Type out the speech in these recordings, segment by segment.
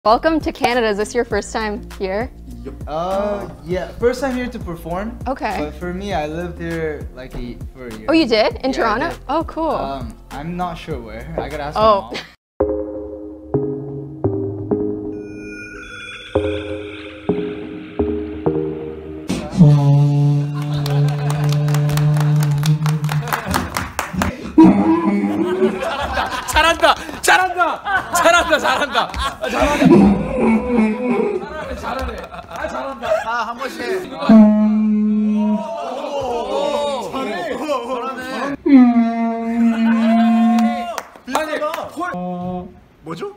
Welcome to Canada. Is this your first time here? Yeah, first time here to perform. Okay. But for me, I lived here like for a year. Oh, you did? In Toronto? I did. Oh, cool. I'm not sure where. I gotta ask my Oh. mom. 잘한다! 잘한다! 잘한다! 잘한다! 잘하네! 잘하네! 잘한다! 한 번씩. 잘하네! 뭐죠?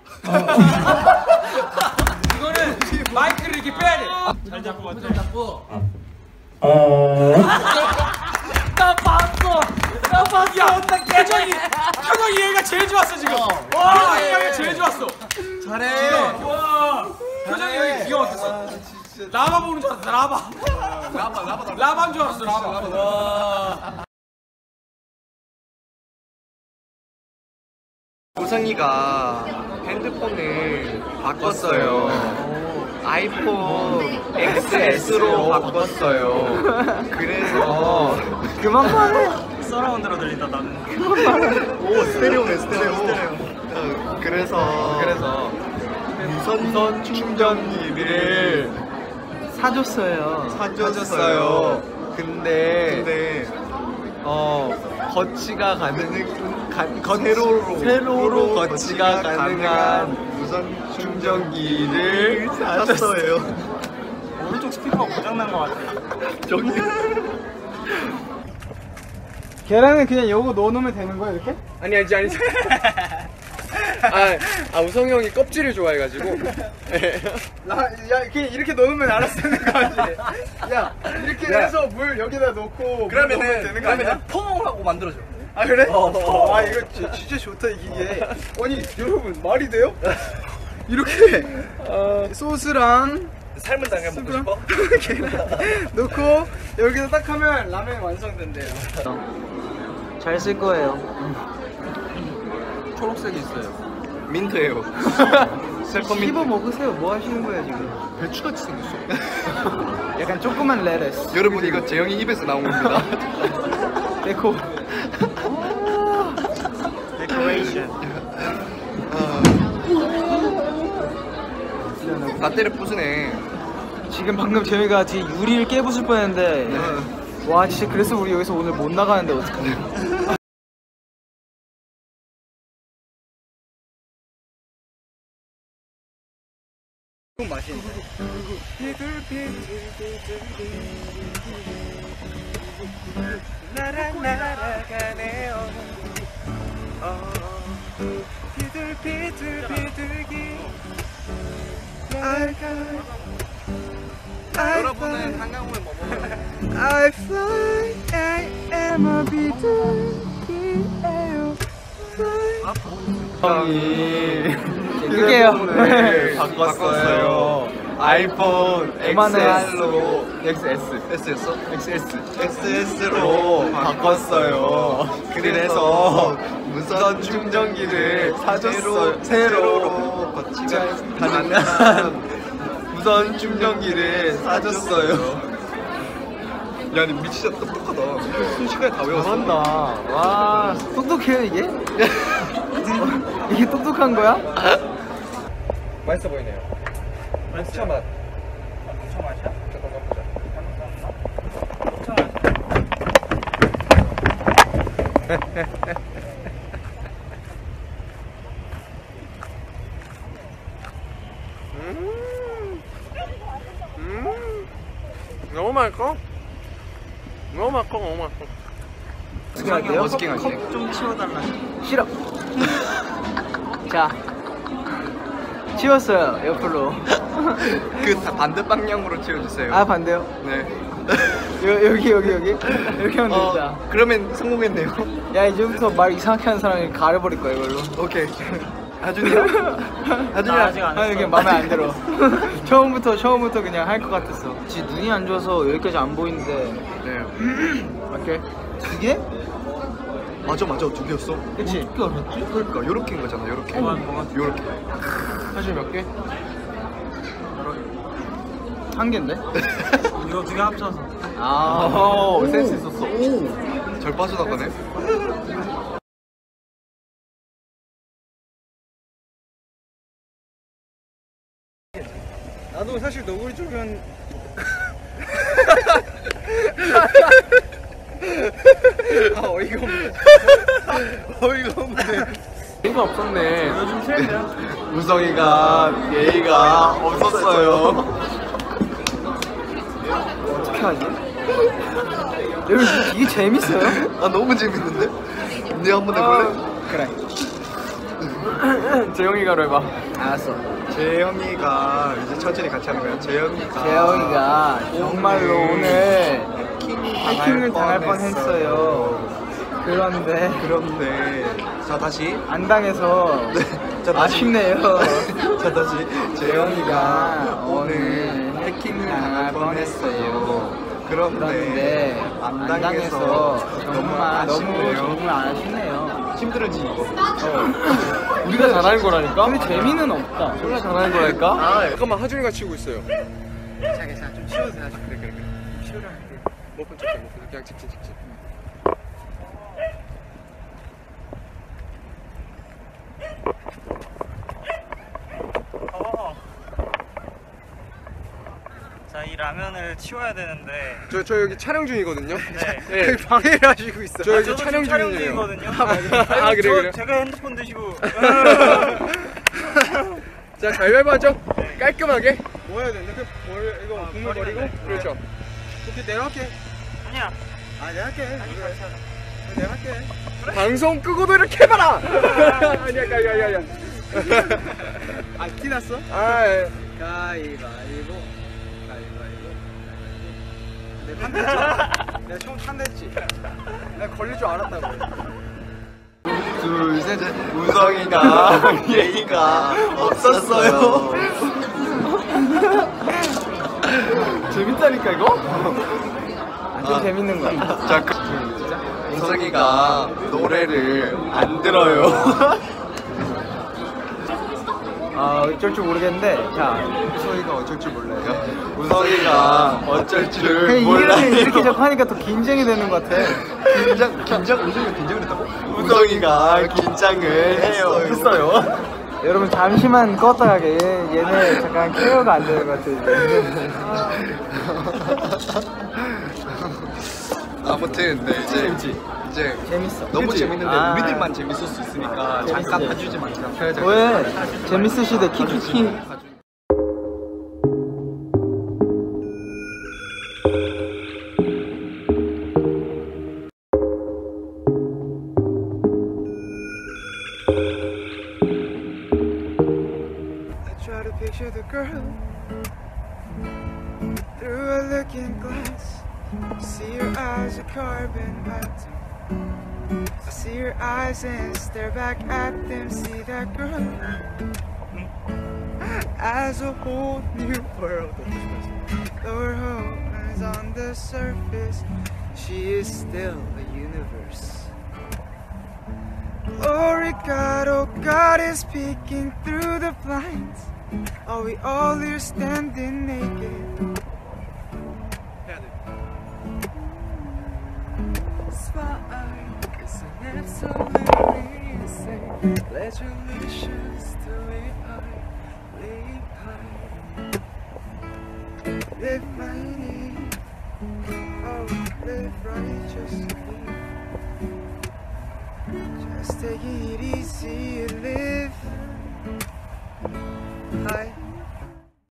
이거는 마이크를 이렇게 빼야 돼! 잘 잡고 잘 잡고 나 봤어! 나 봤어! 야! 표정이 얘가 제일 좋았어 지금! 와! 얘가 제일 좋았어! 잘해. 와! 표정이 여기 기가 막혔어! 라바 보는 줄 알았어 라바! 라바인 줄 알았어 라바! 와! 우성이가 핸드폰을 바꿨어요. 아이폰 XS로 바꿨어요. 그래서 그만 말해. 서라운드로 들린다 나는. 오 스테레오네 스테레오. 그래서 무선 충전기를 사줬어요. 근데 거치가 세로로 거치가 가능한 무선 충전기를 샀어요. 오른쪽 스피커가 고장난 것 같아. 저기 계란은 그냥 요거 넣어놓으면 되는 거야 이렇게? 아니 우성이 형이 껍질을 좋아해가지고 야 그냥 이렇게 넣으면 알아서 되는 거 아니지? 야 이렇게 해서 물 여기다 넣고 그러면은 되는 거 아니야? 퐁하고 만들어줘. 아 그래? 아 이거 진짜 좋다 이게. 아니 여러분 말이 돼요? 이렇게 소스랑 삶은 당면 먹고 싶어? 넣고 여기서 딱 하면 라면 완성된대요. 잘 쓸 거예요. 초록색이 있어요. 민트예요. 씹어 먹으세요. 뭐 하시는 거예요 지금? 배추같이 생겼어. 약간 조그만 레터스. 여러분 이거 재영이 입에서 나온 겁니다. 데코. 데코레이션. 라떼를 부수네. 지금 방금 저희가 뒤에 유리를 깨부술 뻔했는데 와 진짜 그래서 우리 여기서 오늘 못 나가는데 어떡하냐. 나랑 날아가네요. 비둘기둘기. 여러분은 한강을 뭐 먹어요? I fly, I am a 비둘기예요. 형이 휴대폰을 바꿨어요. 아이폰 XS로 XS였어? XS로 바꿨어요. 그래서 무선 충전기를 사줬어요. 세로로 거치가 가능한 무선 충전기를 사줬어요. 야, 니 미치셨다. 똑똑하다. 순식간에 다 외웠어. 잘한다. 와 똑똑해요 이게? 이게 똑똑한 거야? 맛있어 보이네요. 녹차 맛. 녹차 맛이야? 잠깐 가보자. 녹차 맛이야? 너무 맛있어? 너무 맛있어. 어떻게 할게요? 어떻게 할게? 좀 치워달라. 싫어. 자 치웠어요 옆으로. 그 반대 방향으로 치워주세요. 아 반대요? 네. 여기 이렇게 하면 된다. 그러면 성공했네요. 야 이제부터 말 이상하게 하는 사람이 가려버릴 거야 이걸로. 오케이. 하준이요? 나 아직 안 했어. 이게 마음에 안 들어. 처음부터 그냥 할 것 같았어. 지금 눈이 안 좋아서 여기까지 안 보이는데. 네. 오케이. 이게? 맞아 두 개였어. 그치? 어떻게 알았지? 그러니까 요렇게인 거잖아. 요렇게. 요렇게. 사실 몇 개? 한 개인데? 이거 두 개 합쳐서. 센스 있었어. 잘 빠져나가네. 나도 사실 너구리 쪽은 어이가 없네. 어이가 없네. 이거 없었네. 요즘 트렌드야. 우성이가 예의가 없었어요. 어떻게 하지? 여러분 이게 재밌어요? 아 너무 재밌는데? 네 한번 해볼래? 그래. 재영이가로 해봐. 알았어. 재영이가 이제 천천히 같이 하는 거야. 재영이가 정말로 오늘 해킹을 당할 뻔했어요. 그런데 자 다시 안 당해서 자, 다시. 아쉽네요. 자 다시 재영이가 오늘 해킹을 당할 뻔했어요. 그런데 안 당해서 정말 아쉽네요. 정말 아쉽네요. 힘들어지 이거. 우리가 잘하는 거라니까? 근데 재미는 없다. 우리가 잘하는 거라니까? 아 잠깐만, 하준이가 치고 있어요. 괜찮아 좀 치워도 돼. 그래. 치우라 할게. 못본 척해. 그냥 직진. 자, 이 라면을 치워야 되는데. 저 여기 촬영 중이거든요. 네. 방해를 하시고 있어. 저 여기 저도 촬영 지금 촬영 중이에요. 중이거든요. 아, 그래. 제가 핸드폰 드시고. 자, 가위바위보 하죠? 깔끔하게. 뭐 해야 되는데? 이거 국물 버리고? 그렇죠. 오케이 내가 할게. 아니야. 아 내가 할게. 아니, 같이 하자. 내가 할게. 방송 끄고도 이렇게 해봐라! 아니야. 아 티났어? 아, 예. 가위바위보. 내가 판댔지? 내가 처음 판댔지? 내가 걸릴 줄 알았다고. 둘, 셋, 우성이가 예의가 없었어요. 재밌다니까 이거? 좀 재밌는 거야. 자, 우성이가 노래를 안 들어요. 아 어쩔 줄 모르겠는데 자 우성이가 어쩔 줄 몰라요. 우성이가 어쩔 줄 그냥 몰라요. 이렇게 자꾸 하니까 더 긴장이 되는 것 같아. 우성이가 긴장을 했다고? 우성이가 긴장을 했어요. 여러분 잠시만 껐다 가게. 얘네 잠깐 케어가 안 되는 것 같아 이제. 아무튼 네 이제 재밌어. 너무 그치? 재밌는데 아. 우리들만 재밌을 수 있으니까 잠깐 봐주지 말자. 왜 재밌으시대 키키키. Try to picture the girl through a looking glass. See her eyes are carbon pattern. I see her eyes and stare back at them. See that girl as a whole new world. Though her home is on the surface, she is still a universe. Glory God, oh God is peeking through the blinds. Are we all here standing naked? Spotlight is an absolutely insane. Congratulations to live high. Live mighty, oh, live righteously. Just taking it easy.